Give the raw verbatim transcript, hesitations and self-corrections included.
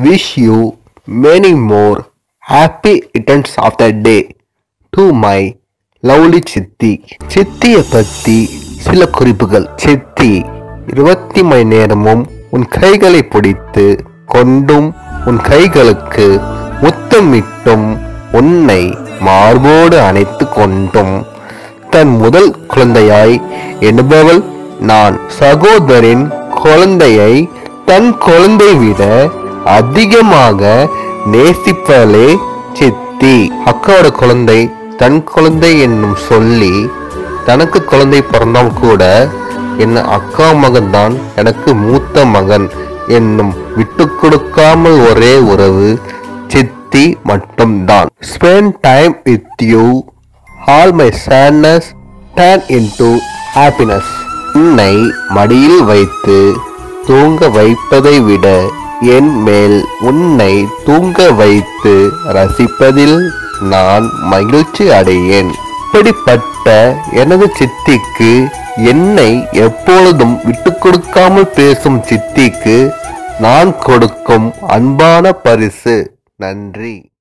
wish you many more happy returns of the day to my lovely சித்தி. சித்தியை பத்தி சில குறிப்புகள். சித்தி இருபத்தி மணி நேரமும் உன் கைகளை பிடித்து கொண்டும் உன் கைகளுக்கு முத்தமிட்டும் உன்னை மார்போடு அணைத்து கொண்டும் தன் முதல் குழந்தையாய் எண்ணுபவள் நான். சகோதரின் குழந்தையை தன் குழந்தை விட அதிகமாக நேசிப்பவளே சித்தி. அக்காவோட குழந்தை தன் குழந்தை என்னும் சொல்லி தனக்கு குழந்தை பிறந்தால் கூட என்ன அக்கா மகன் தான் எனக்கு மூத்த மகன் என்னும் விட்டு கொடுக்காமல் ஒரே உறவு சித்தி மட்டும்தான். Spend time with you, all my sadness turn into happiness. உன்னை மடியில் வைத்து தூங்க வைப்பதை விட என் மேல் உன்னை தூங்க வைத்து ரசிப்பதில் நான் மகிழ்ச்சி அடையேன். இப்படிப்பட்ட எனது சித்திக்கு என்னை எப்பொழுதும் விட்டு கொடுக்காமல் பேசும் சித்திக்கு நான் கொடுக்கும் அன்பான பரிசு. நன்றி.